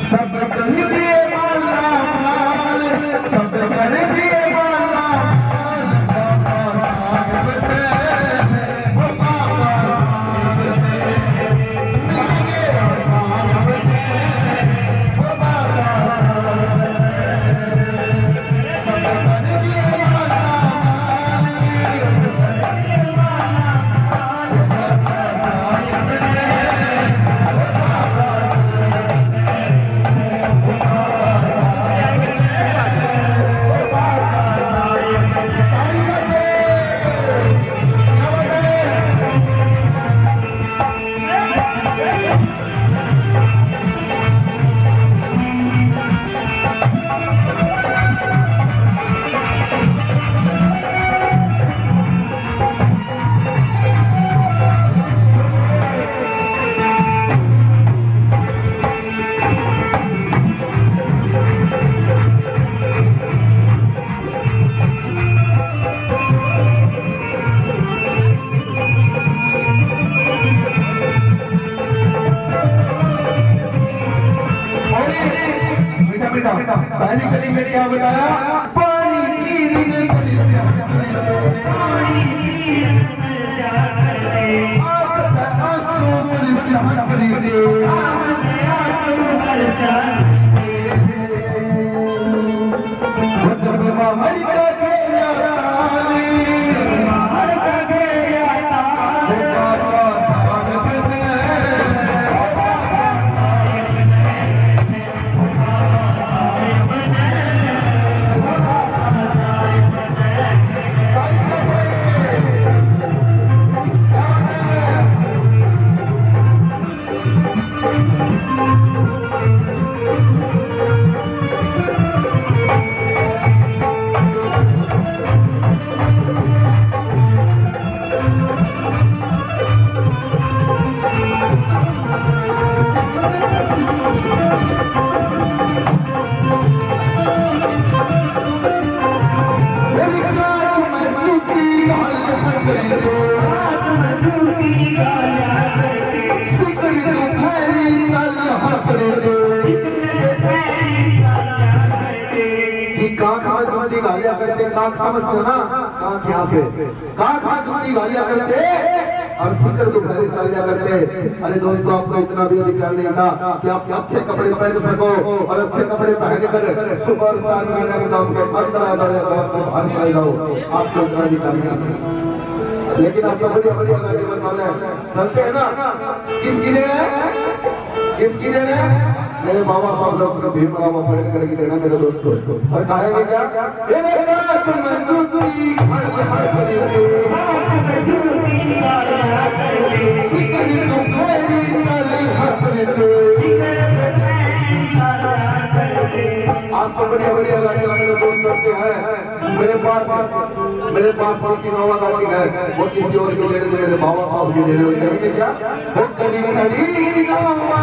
सब कर दिए माला माल, सब कर दिए माला पहली कली में क्या बताया? पानी पीने गालियां करते, काक समझते हो ना? काक यहाँ पे काक हाथ जुटी गालियां करते और सिकर दुपहरी चलिया करते। अरे दोस्तों, आपको इतना भी अधिकार नहीं था कि आप अच्छे कपड़े पहन सको और अच्छे कपड़े पहनकर सुबह और शाम में काम कर असर आ जाओ से बाहर चले जाओ। आपको इतना अधिकार नहीं, लेकिन आज तो बढ़िया बढ़िया गाड़ी में चलते हैं ना। किसकी देन है? किसकी देन है? मेरे बाबा साहब डॉक्टर भीमराव अम्बेडकर की देन है मेरे दोस्तों। और कहेंगे क्या? आज तो बढ़िया बढ़िया गाड़ी मेरे दोस्त करते हैं। मेरे पास एक इनोवा गाड़ी है, वो किसी और की लेने मेरे बाबा साहब की लेने कहेंगे क्या? वो करी करी इनोवा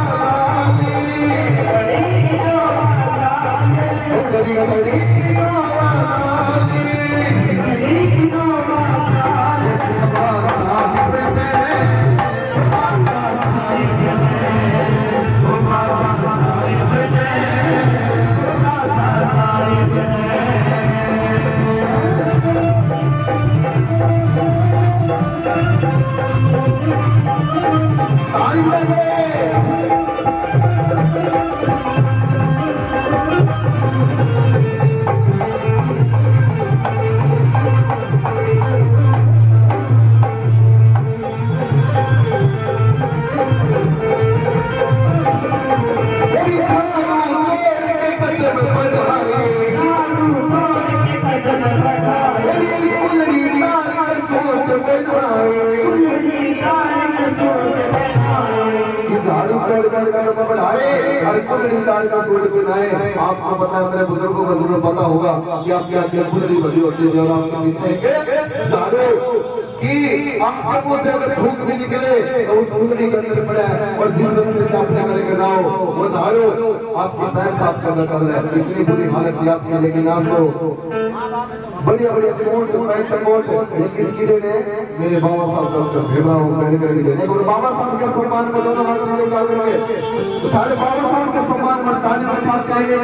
आपको पता है, मेरे बुजुर्गों को जरूर पता होगा कि आप क्या क्या फुलड़ी बड़ी होती है और आपके पीछे झाड़ू कि आंखों से अगर धूप भी निकले तो उस फुलड़ी के अंदर पड़ा है और जिस रास्ते से आप निकल कर रहा हो वो झाड़ू आपकी पैर साफ करना चल रहा है। इतनी बुरी हालत थी आपकी, लेकिन आज तो बढ़िया बढ़िया सूट पैंट कोट ये किसकी देने मेरे बाबा साहब डॉक्टर भीमराव अम्बेडकर की देने। और बाबा साहब के सम्मान में दोनों हाथ से उठा करेंगे तो सारे बाबा साहब के सम्मान में तालियों के साथ कहेंगे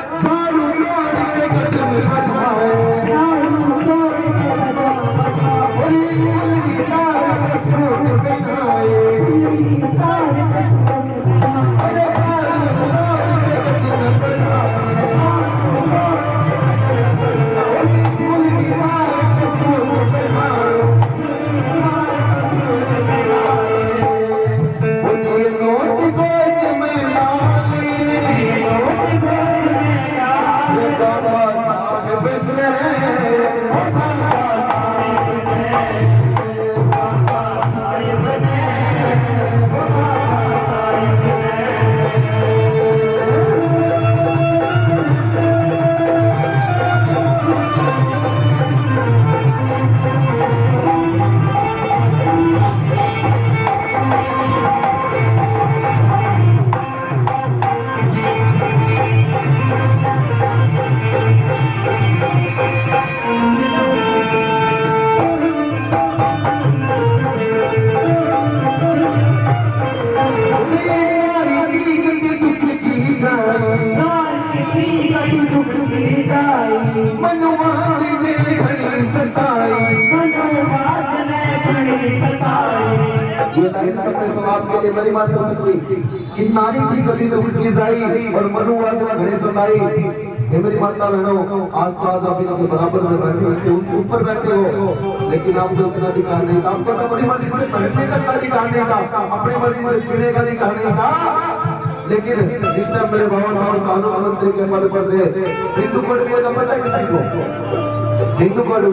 के लिए मेरी बात कर सकती कि नारी की गति तो की जाई और मनुवाद ने घड़ी सताई। ये मेरी माता बहनों आज तो आज आप इनके बराबर में बैठे से ऊपर बैठे हो लेकिन आपको उतना अधिकार नहीं था। आपको तो अपनी मर्जी से बैठने तक का अधिकार नहीं था, अपनी मर्जी से जीने का अधिकार नहीं था। लेकिन इस टाइम मेरे बाबा साहब कानून मंत्री के पद पर थे। हिंदू कोड में का पता है किसी को? हिंदू कोड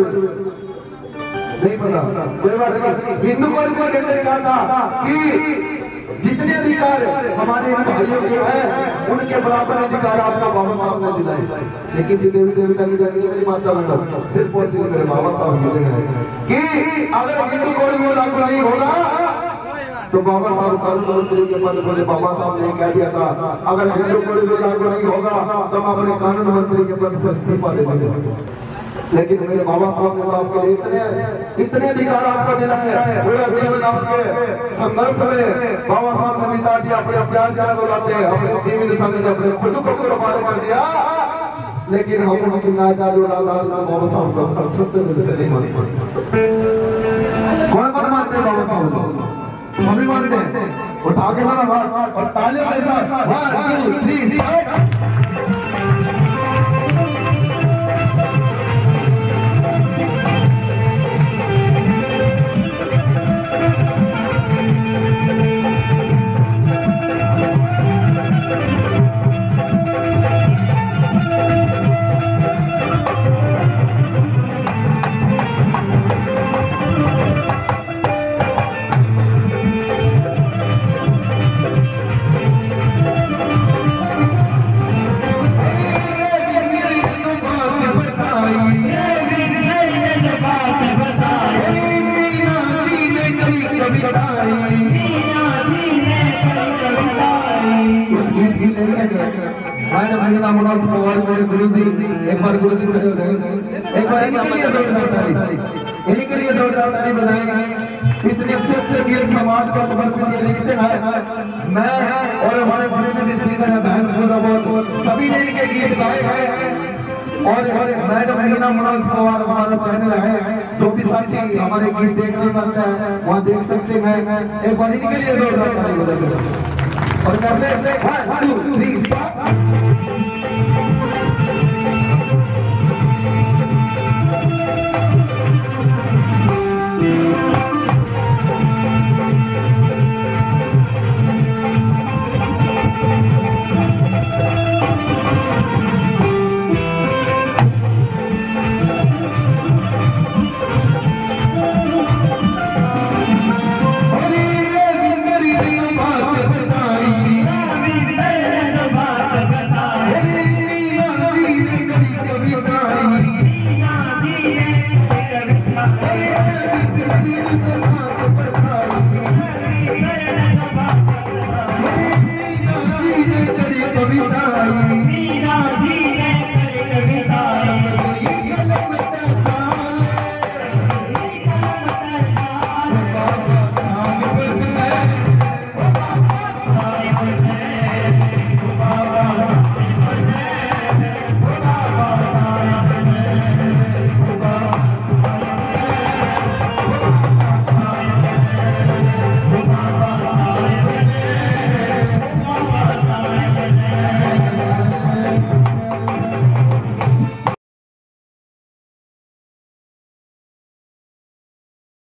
नहीं पता, कोई बात नहीं। हिंदू कोड को कहते कहा था कि जितने अधिकार हमारे इन भाइयों के हैं उनके बराबर अधिकार आपका बाबा साहब ने दिलाए। लेकिन किसी देवी देवता की जाती मेरी माता बहनों सिर्फ और सिर्फ मेरे बाबा साहब की देन है कि अगर हिंदू कोड में लागू नहीं होगा तो बाबा साहब कानून मंत्री के पद पर बाबा साहब ने कह दिया था अगर हिंदू कोड में लागू नहीं होगा तो हम अपने कानून मंत्री के पद से इस्तीफा दे देंगे। लेकिन मेरे बाबा साहब ने तो आपके लिए इतने अधिकार आपको दिलाए हैं। पूरा जीवन आपके संघर्ष में बाबा साहब ने बिता दिया, अपने चार औलादे अपने जीवन समझ अपने खुद को कुर्बान कर दिया। लेकिन हम उनकी नाजायज औलाद आज बाबा साहब को सच्चे दिल से नहीं मानते। कौन कौन मानते हैं बाबा साहब को? सभी मानते हैं। उठा के ना हाथ और तालियों के साथ 1 2 3 स्टार्ट। एक बार गुरुजी खड़े हो जाए, एक बार इन्हीं के लिए जोरदार ताली बजाएं। इतने अच्छे गीत समाज को समर्पित ये लिखते हैं। मैं और हमारे जितने भी सिंगर हैं बहन पूजा बहुत सभी ने इनके गीत गाए हैं। और मैडम मीना मनोज पवार हमारा चैनल है, जो भी साथी हमारे गीत देखना चाहते हैं वहाँ देख सकते हैं। एक बार इनके लिए जोरदार ताली बजाएं। और कैसे 1 2 3 Thank you.